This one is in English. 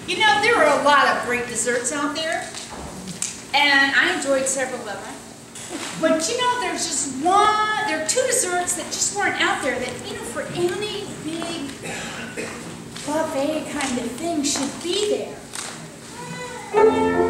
You know, there are a lot of great desserts out there, and I enjoyed several of them. But you know, there are two desserts that just weren't out there that, you know, for any big buffet kind of thing should be there.